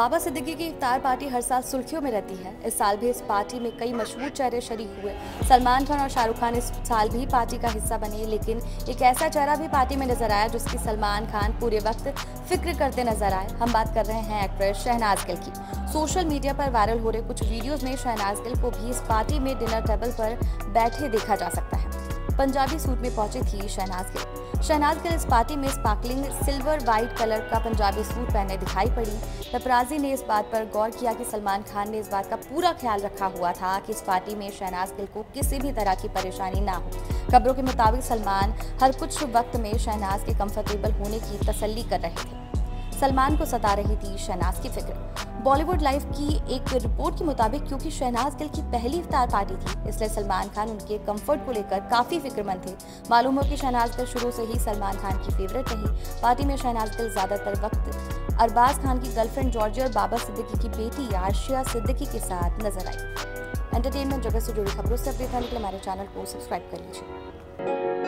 बाबा सिद्दीकी की इफ्तार पार्टी हर साल सुर्खियों में रहती है। इस साल भी इस पार्टी में कई मशहूर चेहरे शरीक हुए। सलमान खान और शाहरुख खान इस साल भी पार्टी का हिस्सा बने, लेकिन एक ऐसा चेहरा भी पार्टी में नजर आया जिसकी सलमान खान पूरे वक्त फिक्र करते नजर आए। हम बात कर रहे हैं एक्ट्रेस शहनाज गिल की। सोशल मीडिया पर वायरल हो रहे कुछ वीडियोज में शहनाज गिल को भी इस पार्टी में डिनर टेबल पर बैठे देखा जा सकता है। पंजाबी सूट में पहुंची थी शहनाज गिल। शहनाज गिल इस पार्टी में स्पार्कलिंग सिल्वर वाइट कलर का पंजाबी सूट पहने दिखाई पड़ी। पेपराजी ने इस बात पर गौर किया कि सलमान खान ने इस बात का पूरा ख्याल रखा हुआ था कि इस पार्टी में शहनाज गिल को किसी भी तरह की परेशानी ना हो। खबरों के मुताबिक सलमान हर कुछ वक्त में शहनाज के कंफर्टेबल होने की तसल्ली कर रहे थे। सलमान को सता रही थी शहनाज की फिक्र। बॉलीवुड लाइव की एक रिपोर्ट के मुताबिक क्योंकि शहनाज गिल की पहली इफ्तार पार्टी थी, इसलिए सलमान खान उनके कंफर्ट को लेकर काफी फिक्रमंद थे। मालूम हो कि शहनाज गिल शुरू से ही सलमान खान की फेवरेट रही। पार्टी में शहनाज गिल ज्यादातर वक्त अरबाज खान की गर्लफ्रेंड जॉर्जिया और बाबा सिद्दीकी की बेटी आशिया सिद्दीकी के साथ नजर आई। एंटरटेनमेंट जगत से जुड़ी खबरों से अपडेट रहने के लिए हमारे चैनल को सब्सक्राइब कर लीजिए।